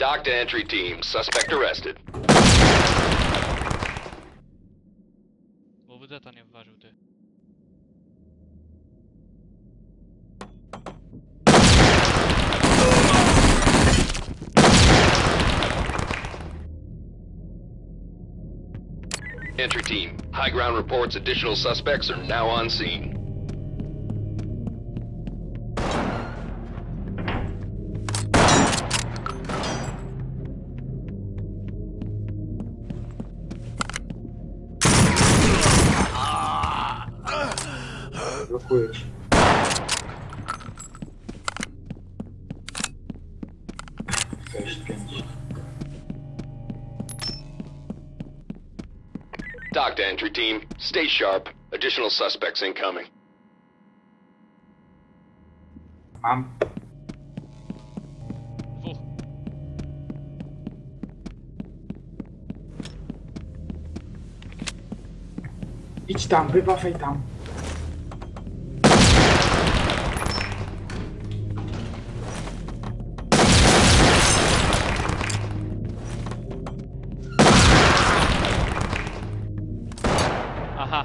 Dock to entry team. Suspect arrested. Bo WD nie ważył, ty. Entry team. High ground reports additional suspects are now on scene. Blokujesz. Cześć, 5. Dock to entry team. Stay sharp. Additional suspects incoming. Mam. Dwóch. Idź tam, wybawaj tam. Aha.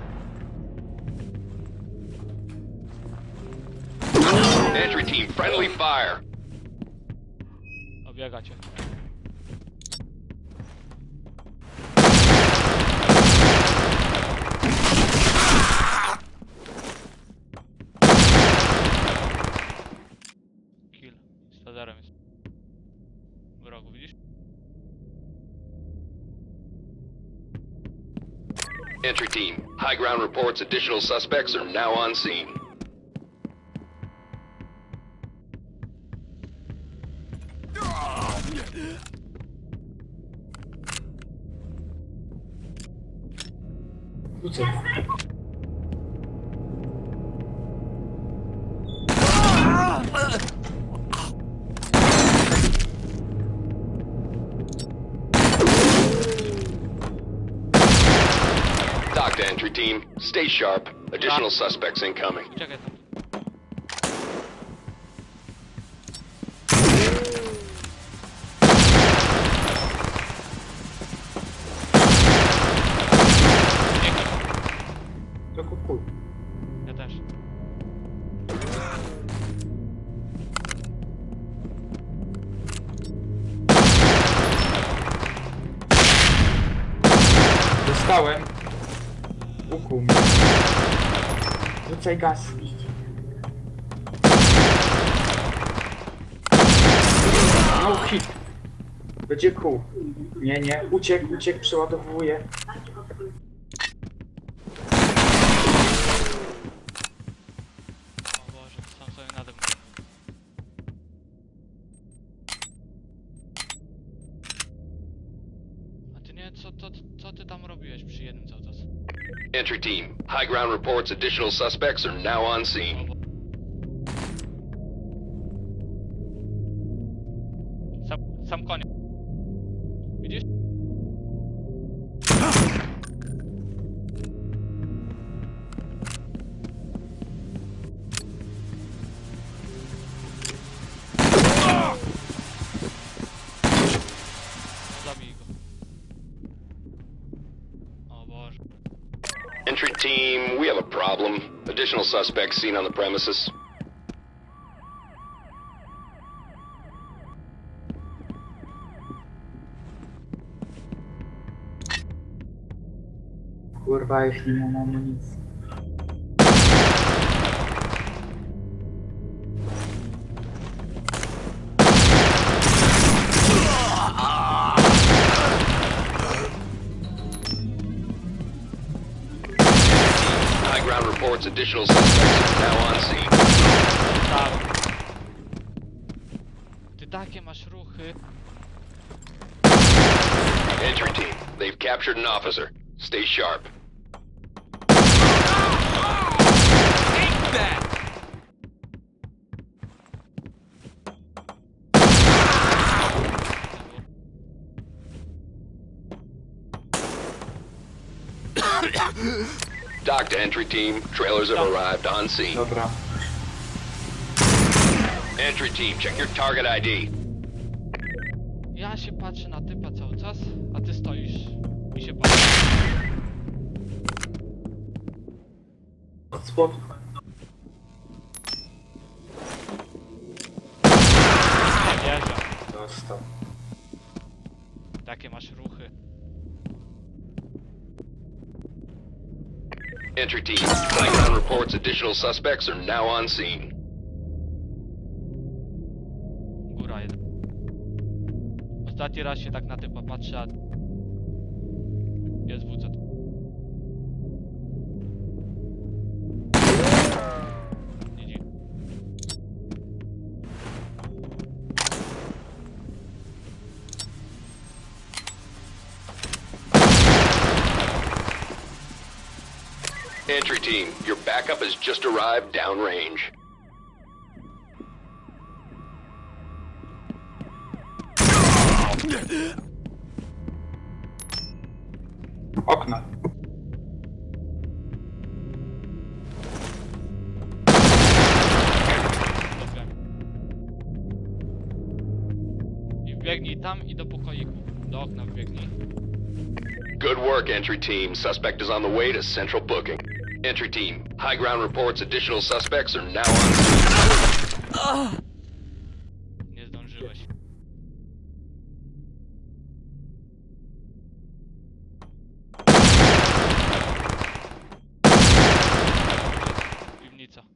Entry team. Friendly fire. Obiega cię. Kill. Z laserem jest. W rogu, widzisz? Entry team. High ground reports additional suspects are now on scene. Rzucę. Dock to entry team. Stay sharp. Additional suspects incoming. Czekaj tam. To kukuj. Ja też. Dostałem. Ukuł mnie. Rzucaj gaz. No hit. Będzie kół. Nie, nie. Uciekł, przeładowuje. O Boże, sam sobie nade mną. A ty nie, co ty tam robiłeś przy jednym cały czas? Entry team. High ground reports additional suspects are now on scene. Sam konia. Widzisz? No, zabij go. O Boże. Entry team, we have a problem. Additional suspects seen on the premises. Kurwa, jeśli nie mam amunicji. High ground reports additional suspects are now on scene. Dostałem. Ty takie masz ruchy. Entry team, they've captured an officer. Stay sharp. Take that! Dock to entry team. Trailers have arrived on scene. Dobra. Entry team, check your target ID. ja się patrzę na typa cały czas, a ty stoisz i się patrzysz. Od spodu. Nie wierzę. Dostał. Takie masz ruchy. Entry team, flight ground reports additional suspects are now on scene. Góra jeden. Ostatni raz się tak na typa patrzę, a... Jest WC. GG. Entry team, your backup has just arrived downrange. Okno. Dobra. I wbiegnij tam i do pokoiku. Do okna wbiegnij. Good work, entry team. Suspect is on the way to central booking. Entry team, high ground reports additional suspects are now on scene. Nie zdążyłeś. Piwnica.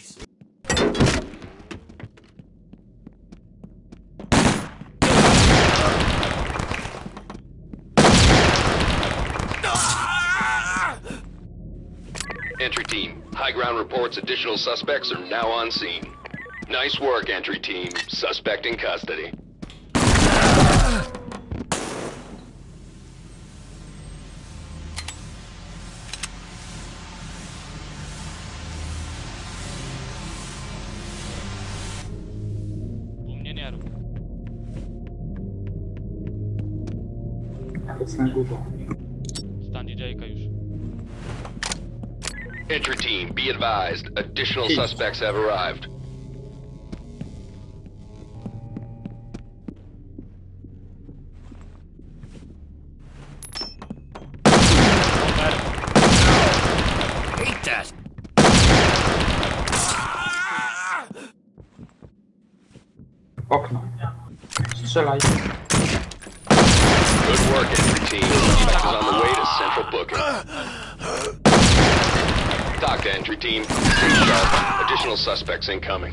Entry team, high ground reports additional suspects are now on scene. Nice work, entry team. Suspect in custody. U mnie nie rób. Jest na górze. Stan DJ-ka już. Entry team, be advised. Additional suspects have arrived. Over. Hate that. Okno. Strzelaj. Good work, entry team. Suspect is on the way to central booking. Talk to entry team. Stay sharp. Additional suspects incoming.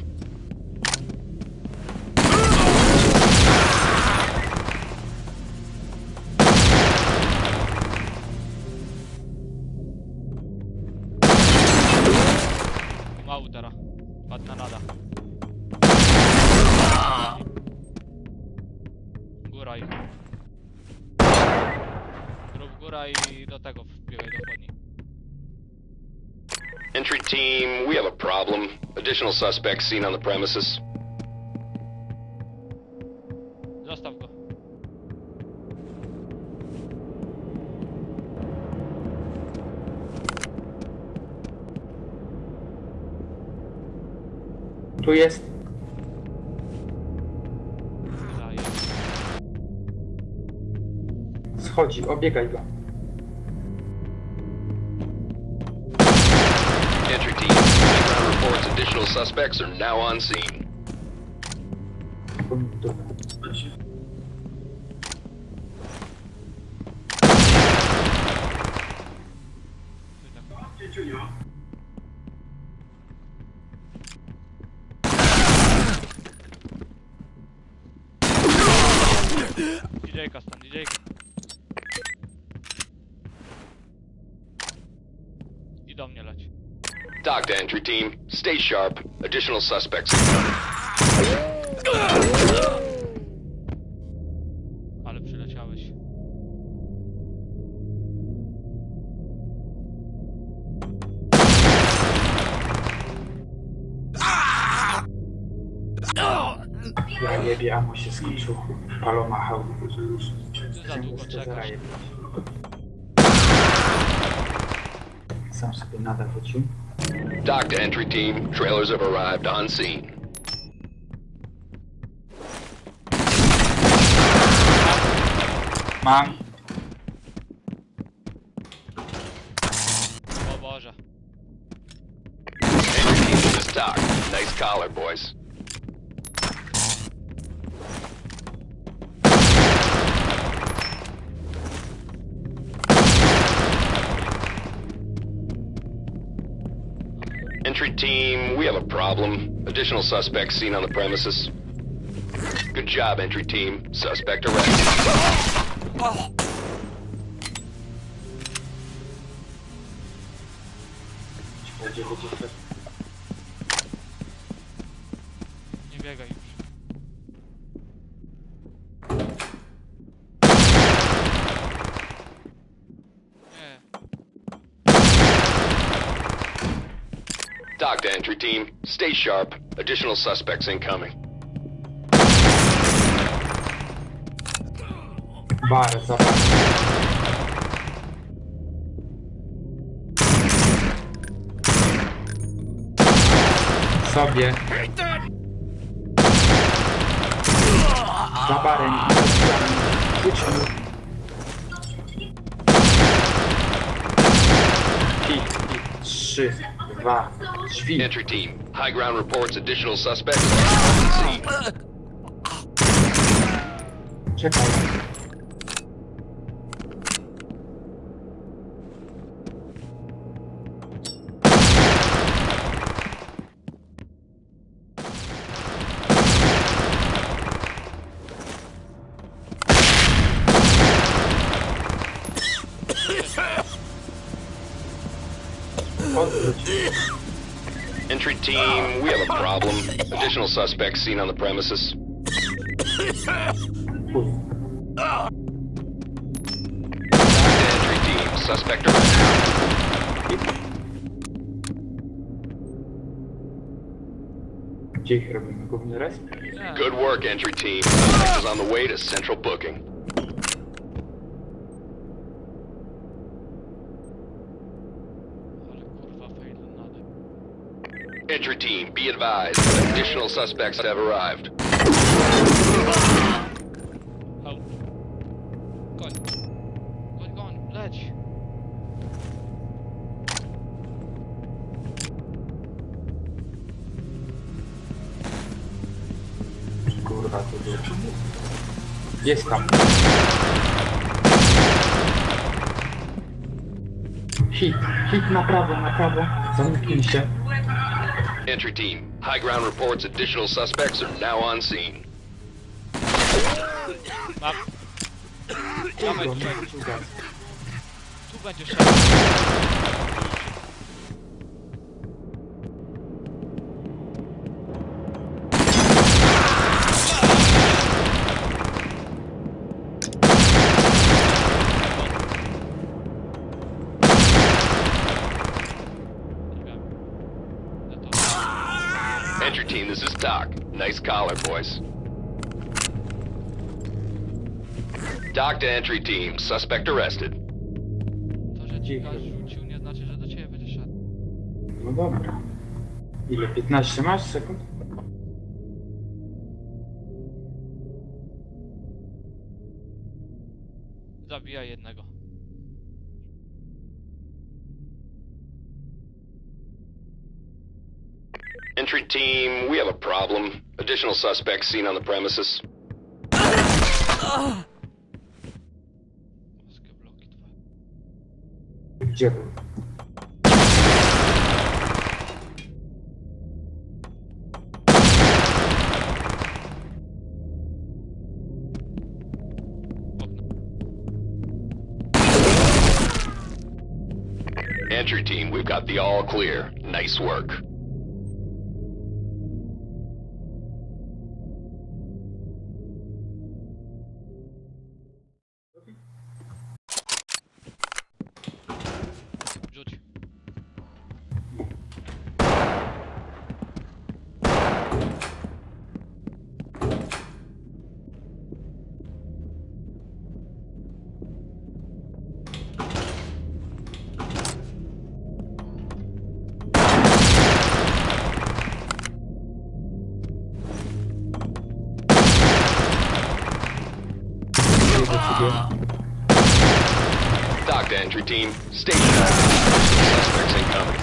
Mału teraz. Padł na nada. Góra i... Rób góra i do tego wbiegaj do chłodni. Entry team, we have a problem. Additional suspects seen on the premises. Zostaw go. Tu jest. Daję. Schodzi, obiegaj go. Entry team, high ground reports additional suspects are now on scene. DJ-ka stan, DJ-ka. I do mnie leć. Talk to entry team. Stay sharp. Additional suspects incoming. Ale przyleciałeś. Ja jebie, amo się skończył. Palomachał. Ty za długo czekasz. Sam sobie nada wrócił. Talk to entry team. Trailers have arrived on scene. Mam. O Boże. Entry team, this is Doc. Nice collar, boys. Entry team, we have a problem. Additional suspects seen on the premises. Good job, entry team. Suspect arrested. Będzie. Nie biegaj już. Nie. Doc to entry team. Stay sharp. Additional suspects incoming. Bar, zobacz. Sobie. Za barem. Rzuć mu. Hit. 3, 2, drzwi. Entry team. High ground reports additional suspects on scene. Czekaj. Odwróć. Entry team, we have a problem. Additional suspects seen on the premises. Chuj. Entry team, suspect arrested. Gdzie ich robimy? Główny resp? Nie. Good work, entry team. Suspect is on the way to central booking. Ale kurwa fail nade. Entry team, be advised. Additional suspects have arrived. Au. Goń. Goń, leć. Kurwa, tu dużo. Jest tam. Hit na prawo. Zamknij się. Entry team, high ground reports additional suspects are now on scene. Mam. Dawaj Kurwa, tutaj. nie wyciągaj. Tu będziesz szedł. Nie wiem. Ja to... Entry team, this is Doc. Nice collar, boys. Doc to entry team, suspect arrested. To, że ci gaz rzucił, nie znaczy, że do ciebie będzie szedł. No dobra. Ile? 15 masz sekund? Zabijaj jednego. Entry team, we have a problem. Additional suspects seen on the premises. Polskie bloki twoje. Gdzie był? Okno. Entry team, we've got the all clear. Nice work. Rzuć. Gdzie do ciebie? Talk to entry team. Stay sharp. Suspects incoming.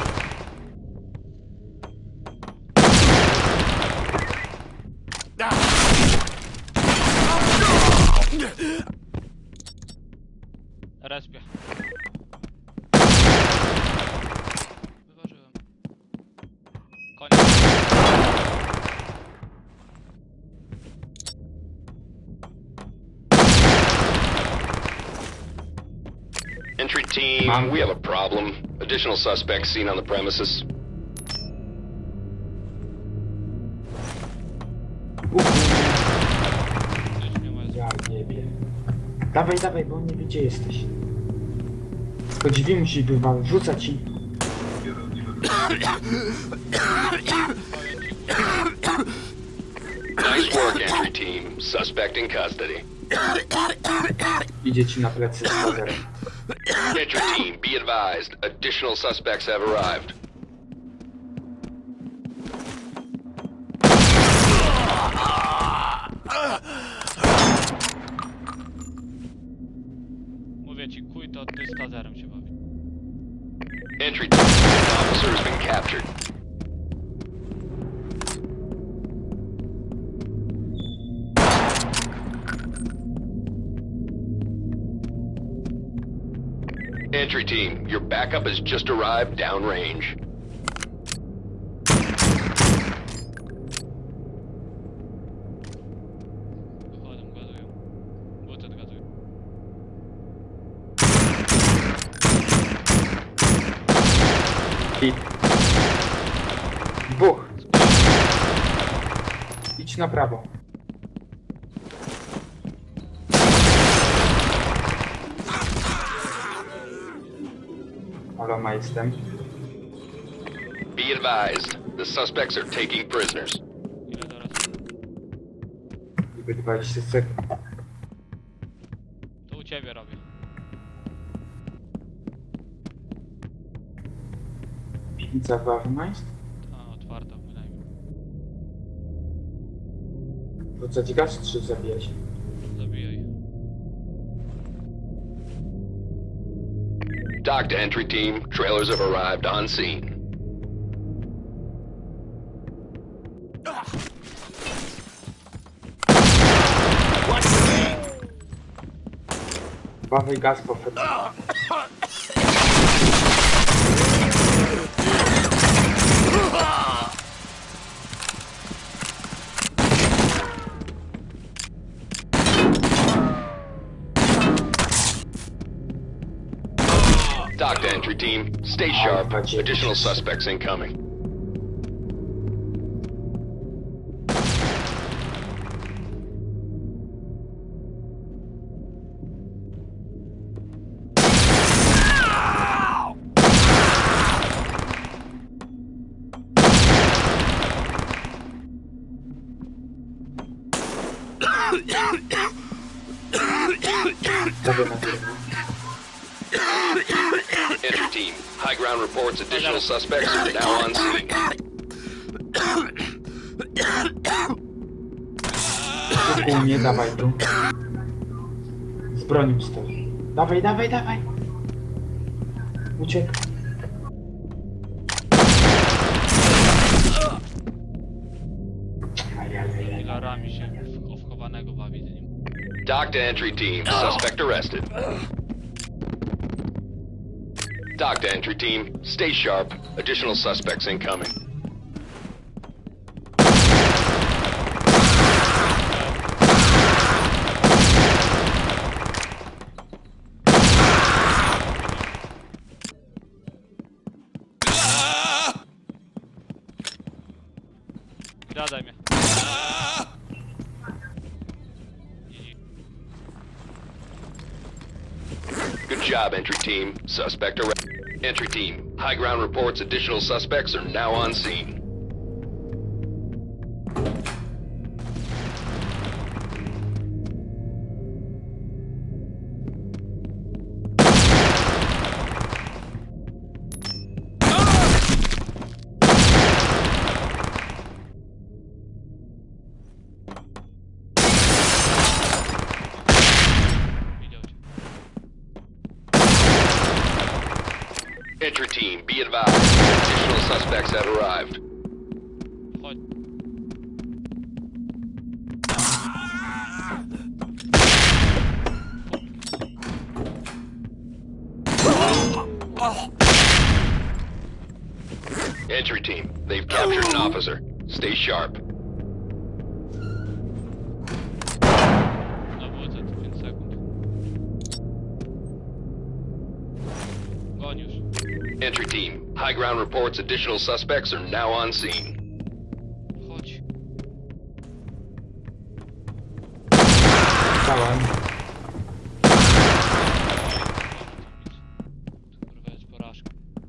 Respie. Wyważyłem. Koniec. Entry team, we have a problem. Additional suspects seen on the premises. Już nie ma. Ja jebie. Dawaj, dawaj, bo on nie wie gdzie jesteś. Tylko drzwi musisz wywalić, rzucać ci. Nice work, entry team. Suspect in custody. Idzie ci na plecy z laserem. Entry team, be advised. Additional suspects have arrived. Mówię ci, kuj to ty z tazerem się bawi. Entry team, an officer has been captured. Entry team, your backup has just arrived downrange. Wychodzą, gazują. Butet gazują. Hit. Dwóch. Idź na prawo. Halo, ma jestem. Be advised, the suspects are taking prisoners. Ile teraz? Niby 20 sekund. To u ciebie robię. Piwnica Wawnajst. A, otwarta, bynajmniej. Rzucać gaz czy zabijać? Zabijaj. Talk to entry team, trailers have arrived on scene. Bawaj gaz po front. Talk to entry team, stay sharp. Additional suspects incoming. Dawaj na górę. Entry team, high ground reports additional suspects are now on scene. Tu mnie, dawaj tu. Z bronią stoi. Dawaj, dawaj, dawaj. Uciek. Ajajaj. Filarami się wchowanego bawi z nim. Talk to entry team, suspect arrested. Talk to entry team, stay sharp. Additional suspects incoming. Gadaj mnie. Good job, entry team. Suspect arrested. Entry team, high ground reports additional suspects are now on scene. Widział cię. Entry team, be advised. Additional suspects have arrived. Chodź. Entry team, they've captured an officer. Stay sharp. Nawrócę tu 5 sekund. Goń już. Entry team, high ground reports additional suspects are now on scene. Chodź. Stałem. Kurwa, jest porażka.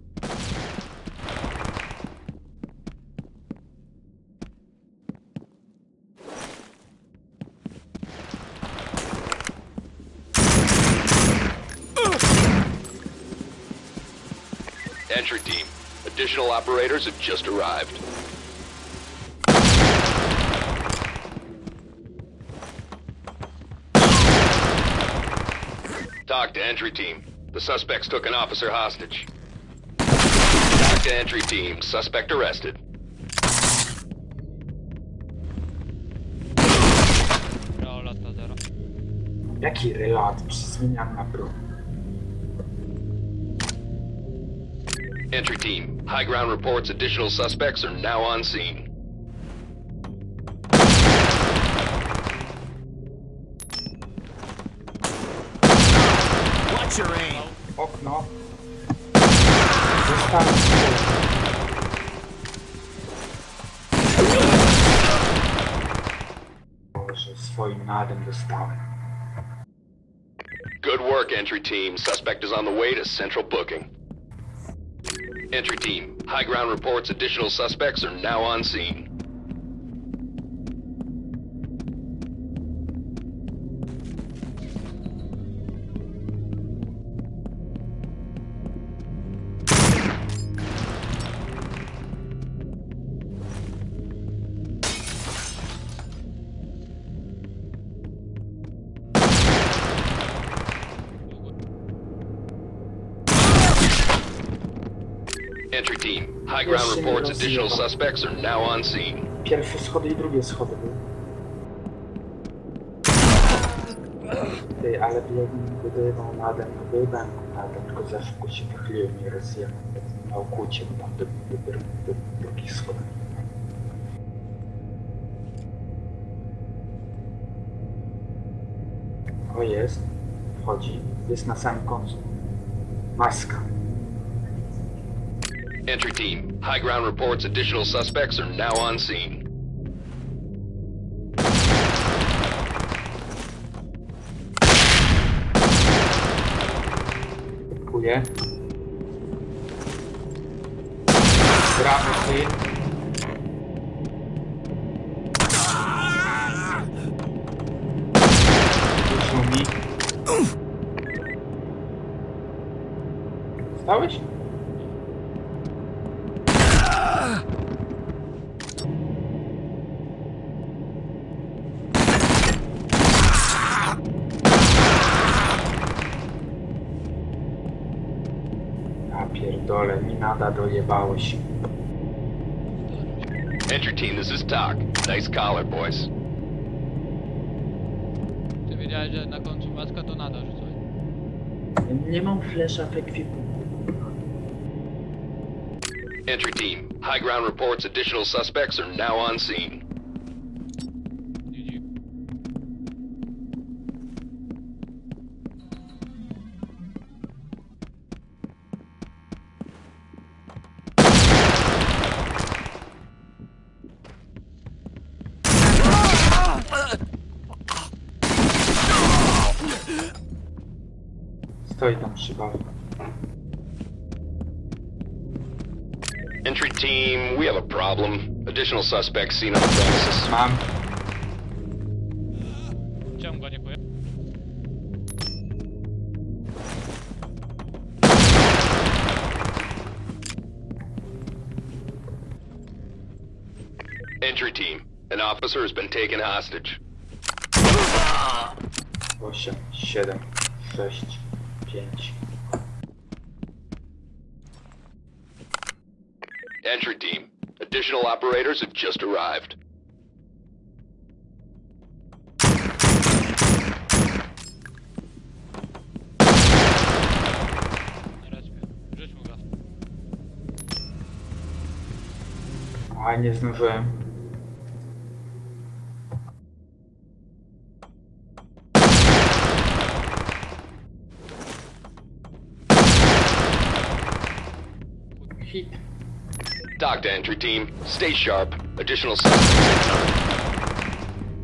Entry team, additional operators have just arrived. Talk to entry team. The suspects took an officer hostage. Talk to entry team. Suspect arrested. Reolat na 0. Jaki relat? Zmieniam na broń. Entry team, high ground reports additional suspects are now on scene. Watch your aim. Okno. Zostałem Boże, swoim nadem dostałem. Good work, entry team. Suspect is on the way to central booking. Entry team, high ground reports additional suspects are now on scene. Entry team, high ground Yes, reports yes, additional yes. suspects are now on scene. Pierwsze schody i drugie schody były. Ty, ale biegłem, dojebał nadem, no dojebałem go nadem, tylko za szybko się wychyliłem i raz ja na okucie, bo tam do drugich schodów. O, jest. Wchodzi. Jest na samym końcu. Maska. Entry team, high ground reports additional suspects are now on scene. Dziękuję. Brawo, ty. Wyszło mi. Stałeś? Ja pierdolę, mi nada dojebało się. Entry team, this is Talk. Nice collar, boys. Ty wiedziałeś, że na końcu maska to nada rzucaj. Nie mam flesza w ekwipunku. Entry team, high ground reports additional suspects are now on scene. GG. Stoi tam przy barze. Entry team, we have a problem. Additional suspects seen on the premises. Mam. Czemu go nie kuję? Entry team, an officer has been taken hostage. 8, 7, 6, 5. Entry team. Additional operators have just arrived. Na respie. Rzuć mu gaz. A nie zdążyłem. Hit. Dock to entry team. Stay sharp. Additional suspects incoming.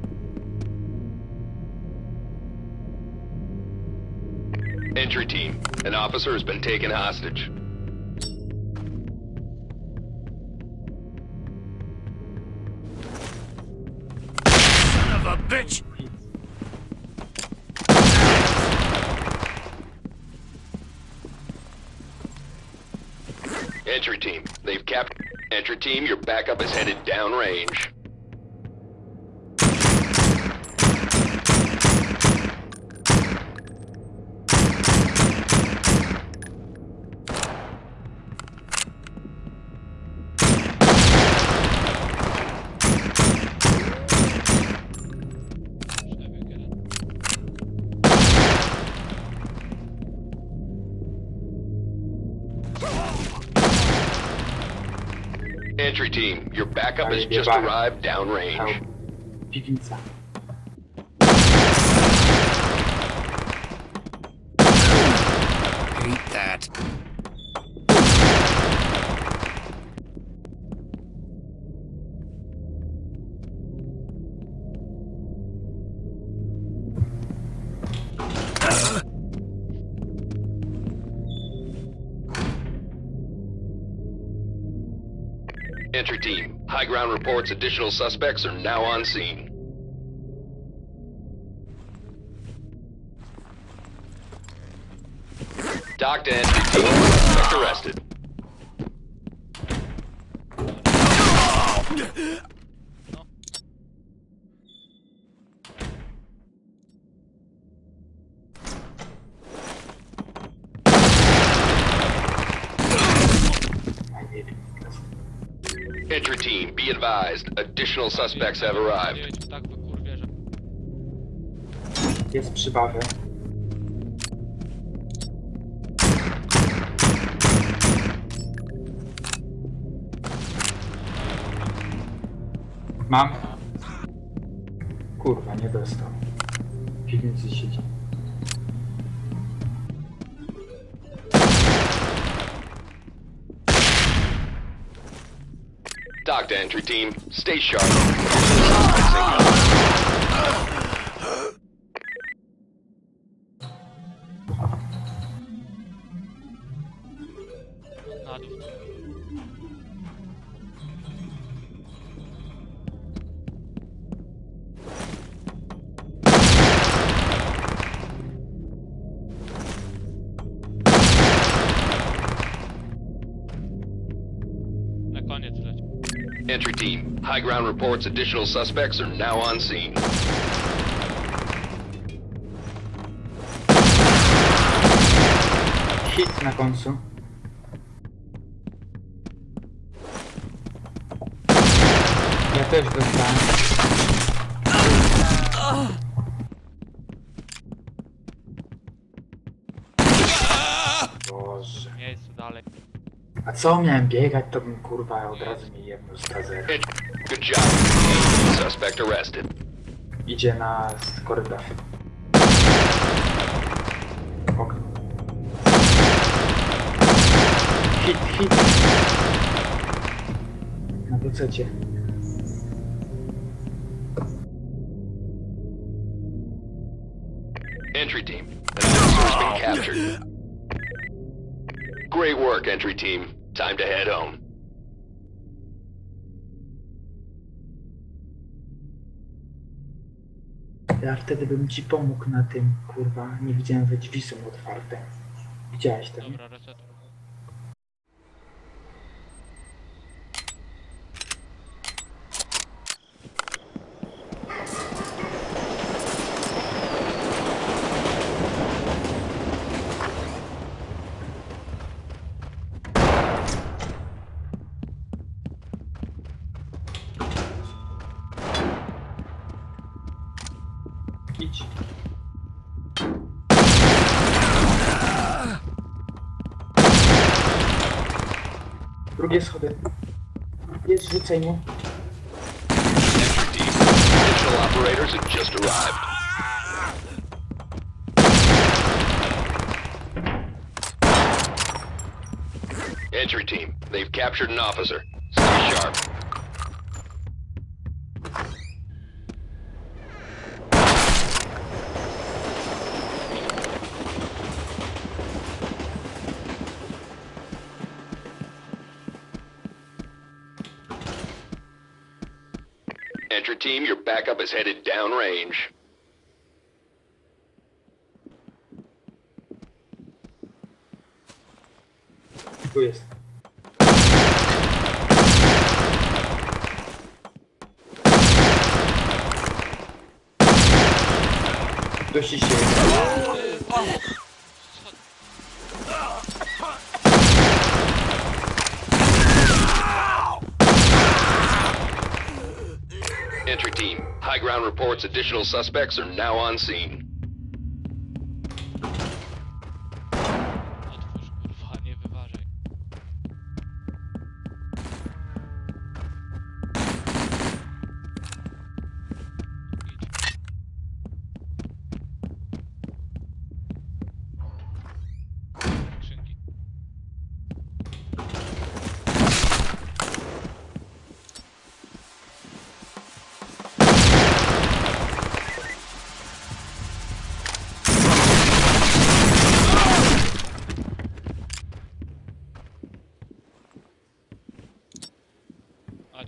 Entry team. An officer has been taken hostage. Son of a bitch! Hit. Entry team. They've captured. Entry team, your backup is headed downrange. Przebieg jeden. Entry team, your backup has Ale just jebane. arrived downrange. Help. Piwnica. Hate that. Entry team, high ground reports additional suspects are now on scene. Dock to entry team, suspect arrested. No. A nie wiem. Entry team, be advised, additional suspects have arrived. Jedź tak po kurwie, że... Jest przy barze. Mam. Kurwa, nie dostał. W piwnicy siedzi. Dock to entry team, stay sharp. Suspects incoming. Na dół. Na koniec leci. Entry team, high ground reports additional suspects are now on scene. Hit na końcu. Ja też dostałem. Boże. W miejscu dalej. A co miałem biegać, to bym kurwa od razu mi jedno z trasera. Good job. Suspect arrested. Idzie na korytarz. Okno. Hit, hit. Na docecie. Entry team, an officer has been captured. Great work, entry team. Time to head home. Ja wtedy bym ci pomógł na tym, kurwa. Nie widziałem, że drzwi są otwarte. Widziałeś to, nie? Dobra, reset. Idź. Drugie schody. Jest, rzucaj mu. Entry team, additional operators have just arrived. Entry team, they've captured an officer. Stay sharp. Entry team, your backup is headed downrange. Tu jest. Dość się. Entry team, high ground reports additional suspects are now on scene. Otwórz, kurwa, nie wyważaj. Idź. Skrzynki. A,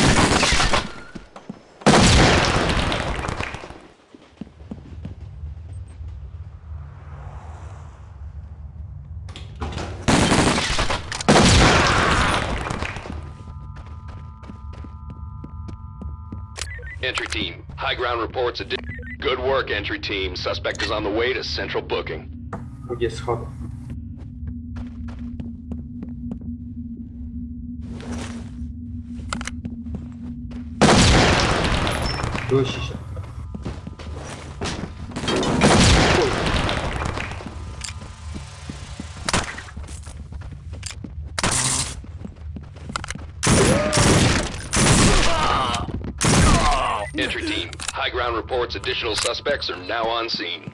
Entry team, high ground reports good work, entry team. Suspect is on the way to central booking. Drugie schody. Dusi się. Chuj. Entry team, high ground reports additional suspects are now on scene.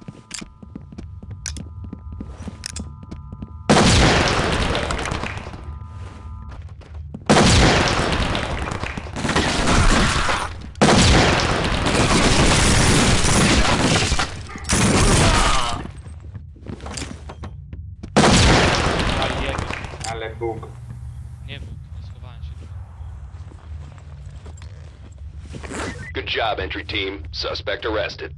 ja jebie. Ale bóg. Nie wiem, schowałem się. Good job, entry team. Suspect arrested.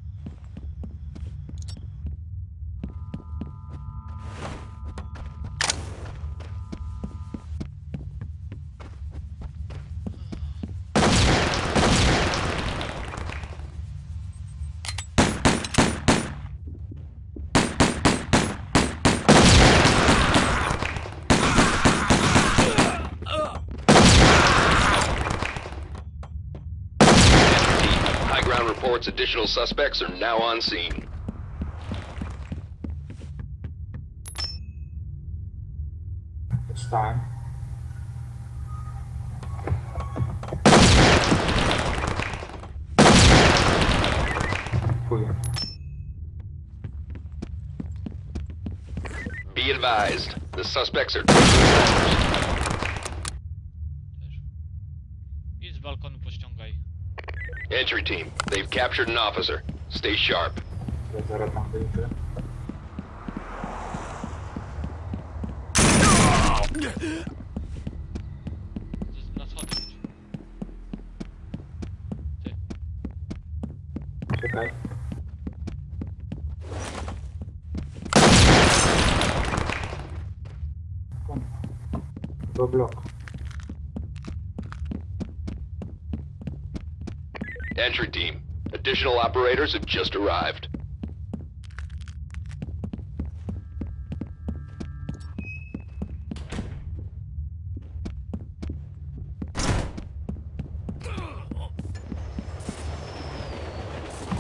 Entry team, high ground reports additional suspects are now on scene. Dostałem. Chuj. Be advised, the suspects are taking photos. Też. Idź z balkonu, pościągaj. Entry team, they've captured an officer. Stay sharp. Ja zaraz tam wyjdę. Na schody chodź. Ty. Czekaj. Do bloku. Entry team, additional operators have just arrived.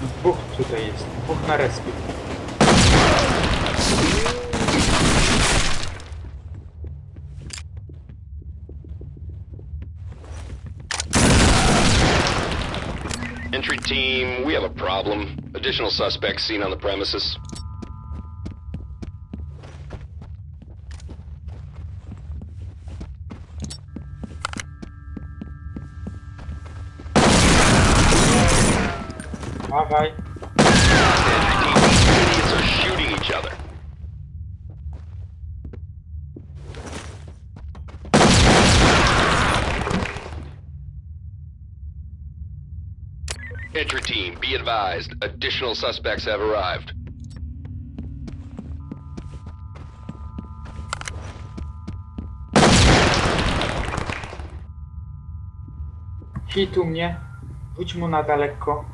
Dwóch tutaj jest, dwóch na respie. Entry team, we have a problem. Additional suspects seen on the premises. Dawaj. Entry team, these idiots are shooting each other. Entry team, be advised. Additional suspects have arrived. Hitu mnie. Rzuć mu na daleko.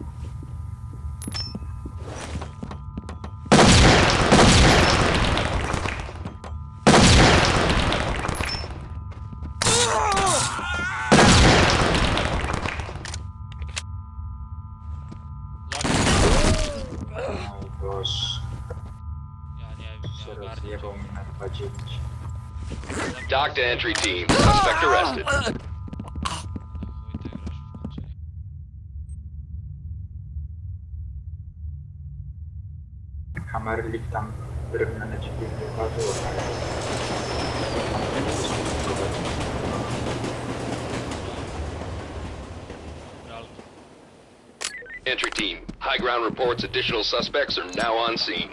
Oj Boże. Ja nie wiem, Się nie ogarnię. rozjebał mnie na 2-9. Dock to entry team. Suspect arrested. Chuj, ty grasz w końcu, nie? Hammerlik tam drewno na ciebie nie uważało, ale... Bralko. Entry team, high ground reports additional suspects are now on scene.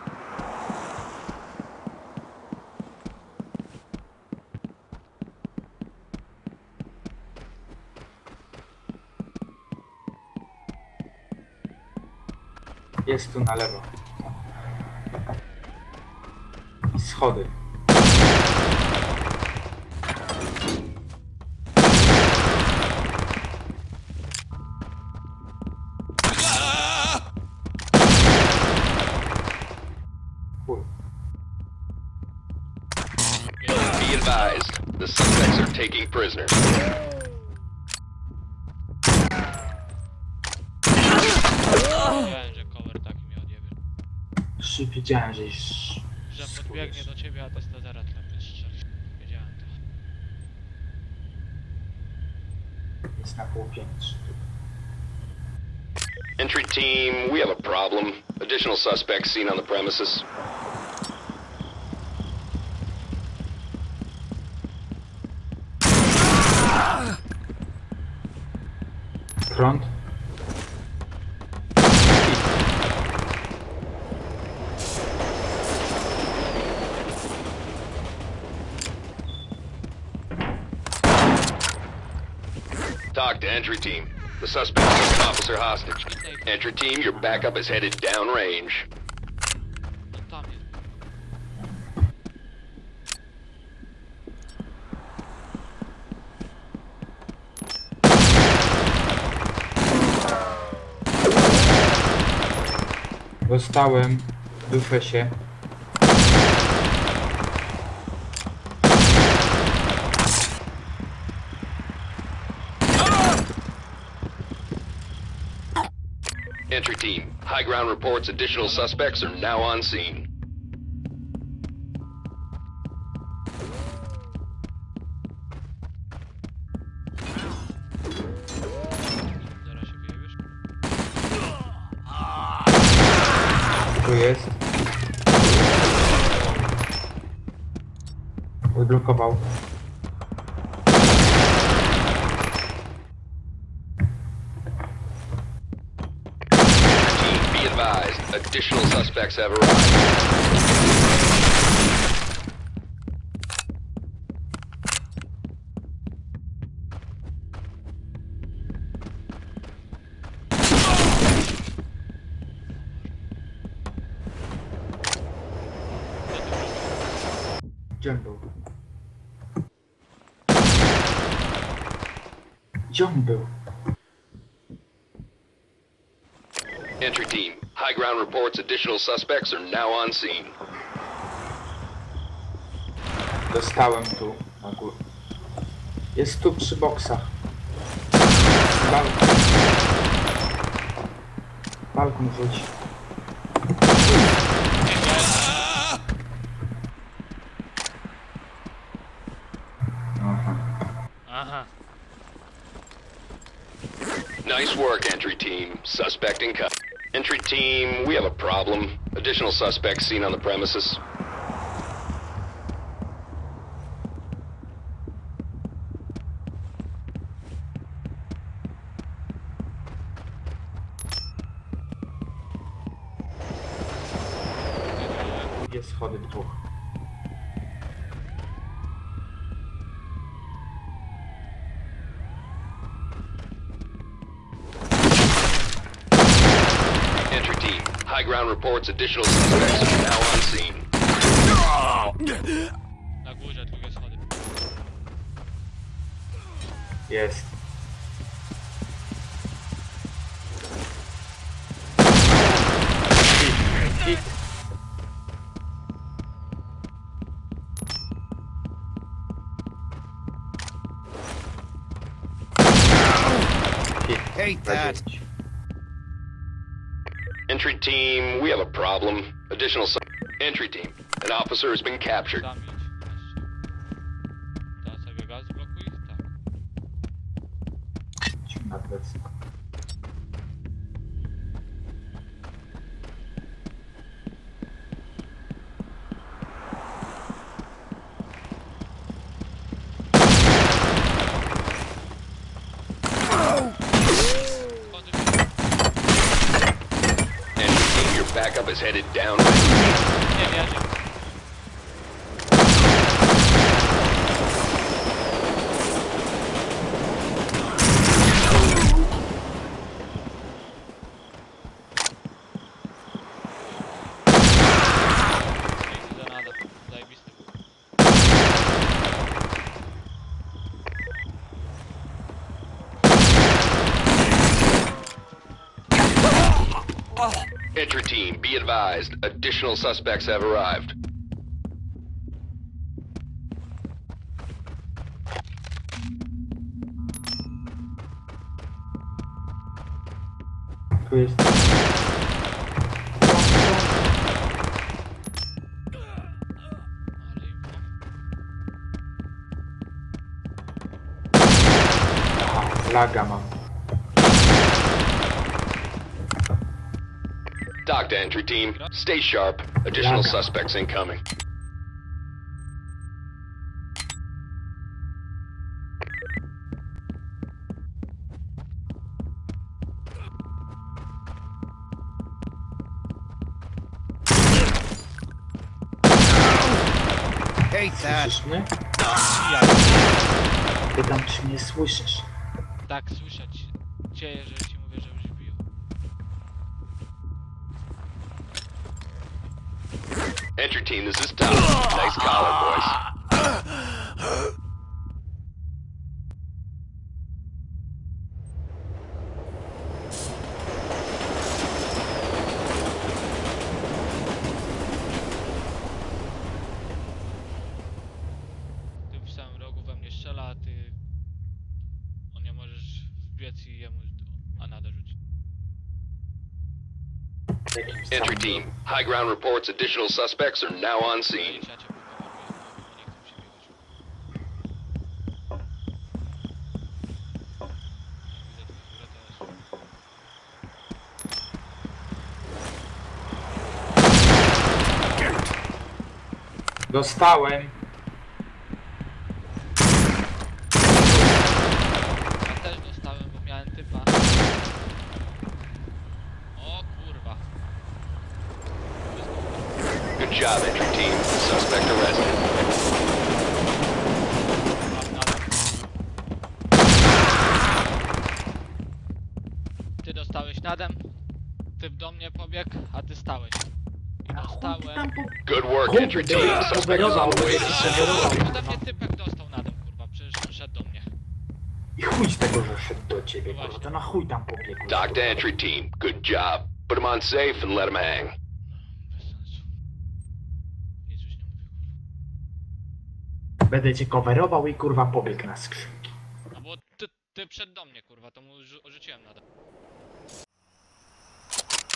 Jest tu na lewo. I schody. Chuj. Be advised, the suspects are taking prisoners. Wiedziałem, że cover taki mnie odjebie. Już wiedziałem, że już... Że podbiegnie do ciebie, a to stadera trafi strzeli. Wiedziałem to. Jest na półpiętrze. Entry team, we have a problem. Additional suspects seen on the premises. Prąd. Talk to entry team. The suspect is an officer hostage. Entry team, your backup is headed downrange. No tam jest. Dostałem. Dufę się. Entry team, high ground reports additional suspects are now on scene. Zaraz się wyjebiesz. Tu jest. Wyblokował. Team, be advised, additional suspects have arrived. Gdzie on był? Gdzie on był? Entry team, high ground reports additional suspects are now on scene. Dostałem tu na górę. Jest tu przy boksach. Chyba... Balkon rzuć. Aha. Aha. Nice work, entry team. Suspect in cut. Entry team, we have a problem. Additional suspects seen on the premises. Drugie schody dwóch. Entry team, high ground reports additional suspects are now on scene. Na górze, drugie schody. Jest. Hit. Hit. Hate that. 20. Entry team, we have a problem. Additional entry team, an officer has been captured. Tam idź. Teraz sobie gaz blokuj? Tak. Na plecy. Schody. Entry team, your backup is headed down. Nie wierzę. Nie widzę nada. Zajebisty. Entry team, be advised, additional suspects have arrived. Tu jest. Ale info. Aha, laga mam. Dock to entry team, stay sharp, additional Laga. suspects incoming. Hate that. Słyszysz mnie? Ja. Pytam, czy mnie słyszysz? Tak słyszeć cię, że ci mówię, że już biją. Entry team, this is Tom. Nice collar, boys. Ty w samym rogu we mnie strzela, a ty... On nie możesz wbiec i jemu Anadę rzucić. Jakim Entry samym- team, high ground reports additional suspects are now on scene. Ja cię pokonuję, bo nie chcę się biegać. Widzę twoją górę teraz. Dostałem. Ja też dostałem, bo miałem typa. O kurwa. Good job, entry team. Suspect arrested. Mam nadal. Ty dostałeś nadem, typ do mnie pobiegł, a ty stałeś. I dostałem... Good work, entry team. Suspect is on the way to central booking. Ode mnie typek dostał nadem, kurwa, przecież on szedł do mnie. I chuj z tego, że szedł do ciebie, kurwa. To na chuj tam pobiegł. Dock to entry team. Good job. Put him on safe and let him hang. Bez sensu. Nic już nie mówię, Będę cię coverował i kurwa pobiegł na skrzynki. kurwa. No bo ty przed do mnie, kurwa, to mu rzuciłem nadem.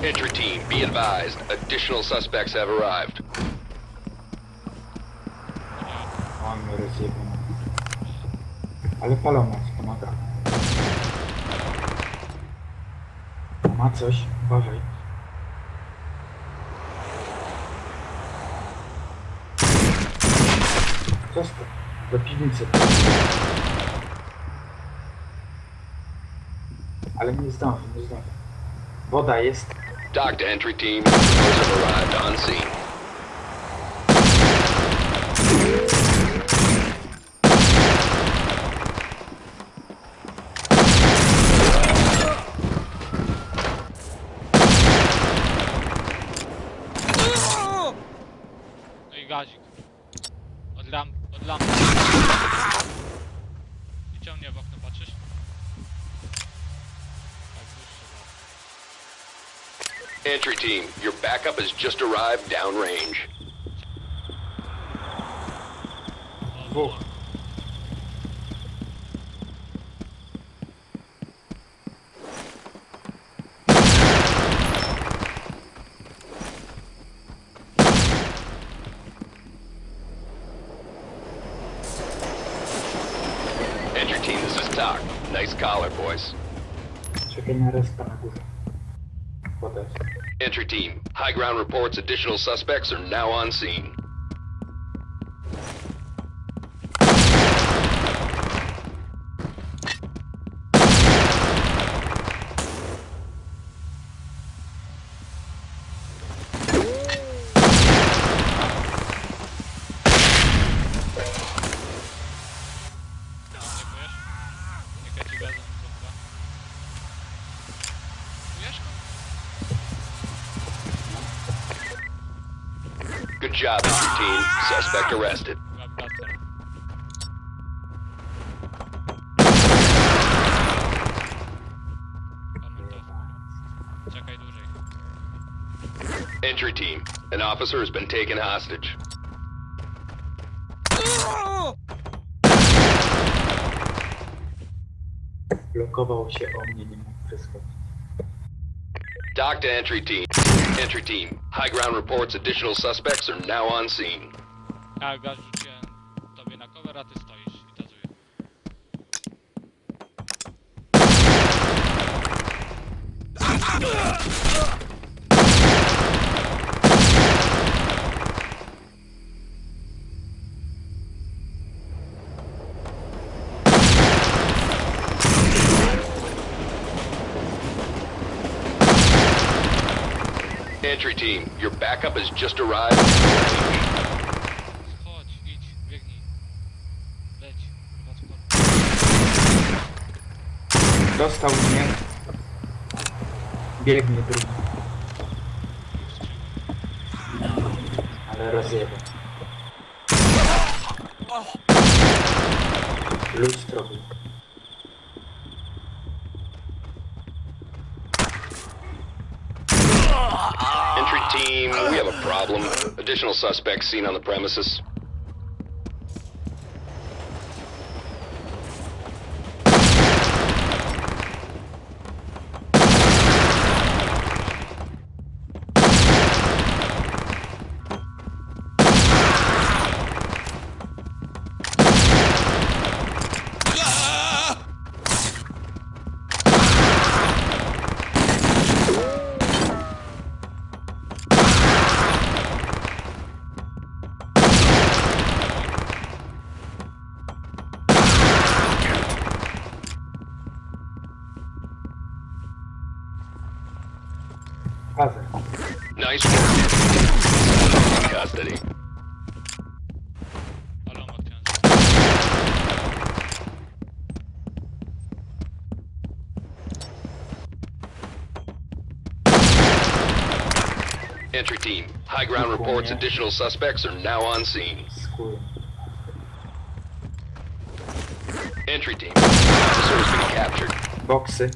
Entry team, be advised. Additional suspects have arrived. On mnie rozjebał. Ale palona jest, pomaga. Ma coś? Uważaj. Zostaw. Do piwnicy. Ale nie zdąży, nie zdąży. Woda jest. Dock to entry team. Those have arrived on scene. No i gazik. Od lampy. I ciągnie w okno, patrzysz? Tak, dłuższy. Entry team, your backup has just arrived downrange. Dwóch. Entry team, this is Doc. Nice collar, boys. Czekaj na respa na górze. Woda jest. Entry team, high ground reports additional suspects are now on scene. Dziękujesz? Niech ci gazem zupka. Czujesz go? Good job, entry team. Suspect arrested. Łap gaz teraz. Czekaj dłużej. Entry team, an officer has been taken hostage. Blokował się o mnie, nie mógł wyskoczyć. Dock to entry team. Entry team, high ground reports additional suspects are now on scene. Ja gaz rzuciłem tobie na cover, a ty stoisz i tazuję. Entry team, your backup has just arrived. Chodź, idź, biegnij. Leć, chyba cokolwiek. Dostał mnie. Biegnie drugi. Ale rozjebał. Lustro był. Entry team, we have a problem. Additional suspects seen on the premises. Fazer. Nice work. Custody. Paloma chciałem. Entry team, high ground reports additional suspects are now on scene. Skóry. Entry team, officer has been captured. Boksy.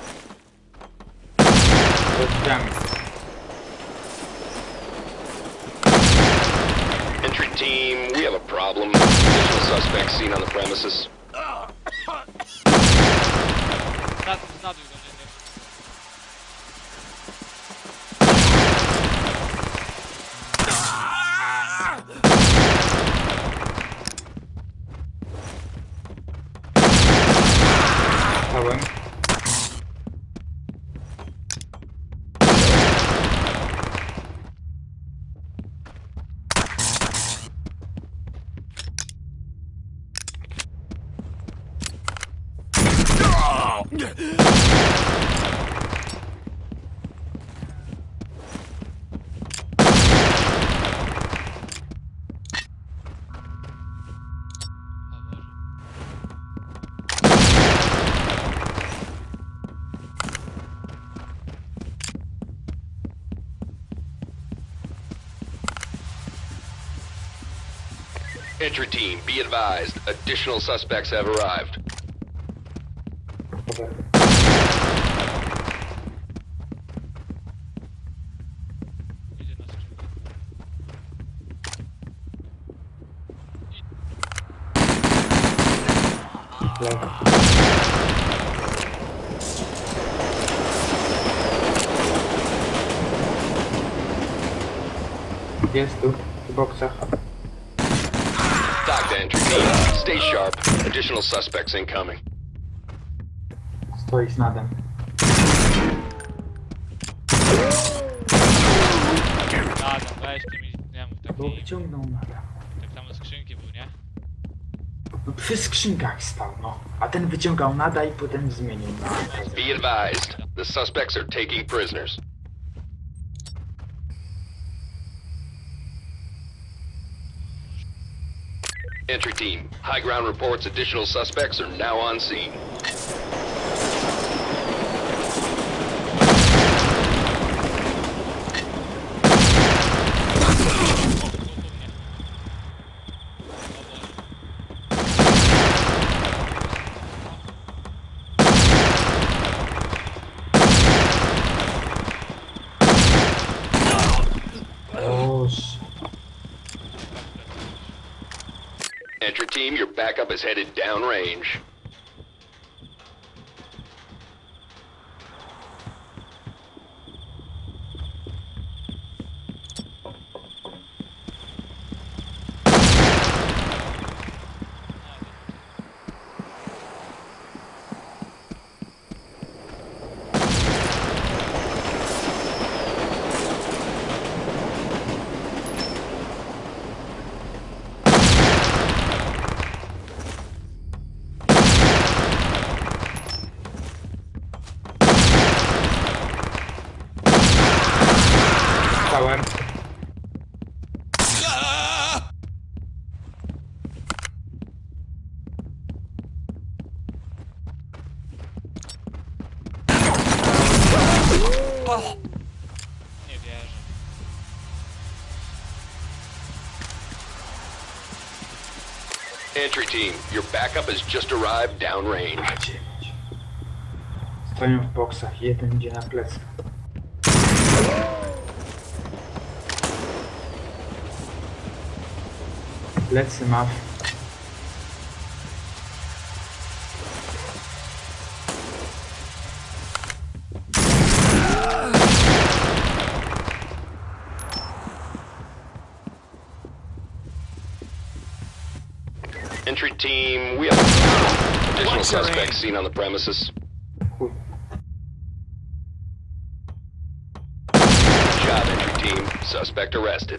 Za drzwiami. suspects seen on the premises. Znaduj go, nie. Stałem. O Boże. Entry team, be advised. Additional suspects have arrived. Dobra. Idzie na skrzynkę. Lewa. Jest tu, w boksach. Dock to entry team. Stay sharp. Additional suspects incoming. Stoi z nadem. Adam, weź ty mi, nie mów Bo taki, wyciągnął nada. tak samo skrzynki był, nie? No przy skrzynkach stał, no. A ten wyciągał nada i potem zmienił na nada. Be advised. The suspects are taking prisoners. Entry team, high ground reports additional suspects are now on scene. Boże. Entry team, your backup is headed downrange. Stałem. Nie wierzę. Entry team, your backup has just arrived downrange. A 9. Stoją w boksach, jeden idzie na plecy. Plecy ma. Entry team, we have additional What's your suspects seen on the premises. Chuj. Good job, entry team. Suspect arrested.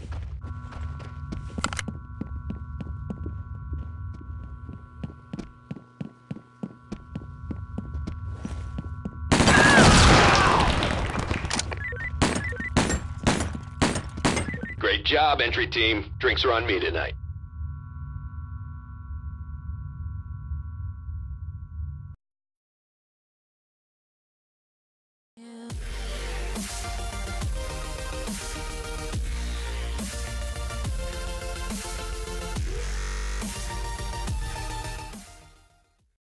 Great job, entry team. Drinks are on me tonight.